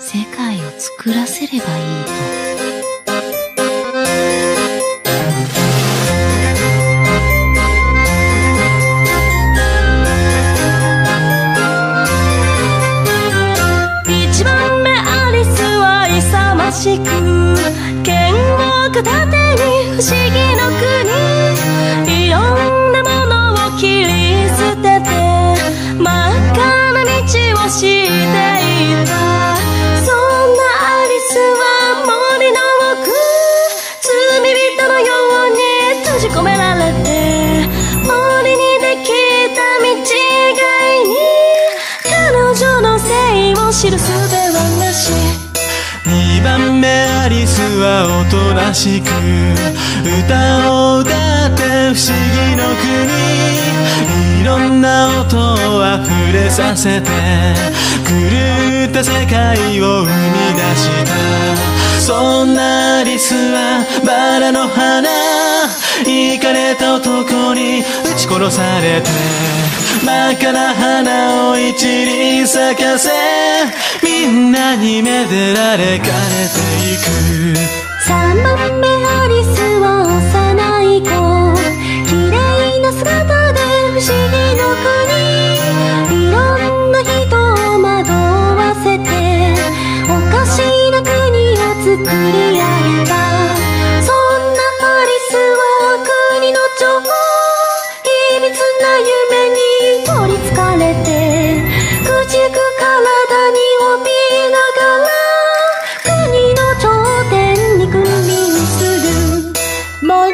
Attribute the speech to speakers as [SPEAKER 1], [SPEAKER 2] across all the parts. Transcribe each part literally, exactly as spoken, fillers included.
[SPEAKER 1] 世界を作らせればいいと。
[SPEAKER 2] 一番目アリスは勇ましく剣を片手に不思議の国、いろんなものを切り捨てて真っ赤な道をしていた。そんなアリスは森の奥、罪人のように閉じ込められて、森にできた道がいに彼女の姓を知る術はなし。
[SPEAKER 3] にばんめアリスはおとなしく歌を歌って不思議の国、いろんな音をあふれさせて狂った世界を生み出した。そんなアリスはバラの花、イかれた男に撃ち殺されて真っ赤な花を一輪咲かせ、みんなにめでられかれていく。
[SPEAKER 2] さんばんめアリスは幼い子、綺麗な姿で不思議の国、いろんな人を惑わせておかしな国を作り上げた。そんなアリスは国の女王、秘密な夢に取りつかれてくじく体に怯えながら国の頂点に君臨する。森の小道をたど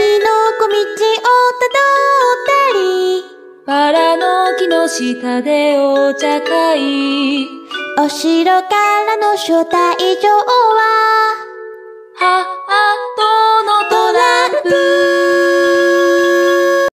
[SPEAKER 2] ったり、バラの木の下でお茶会、お城からの招待状は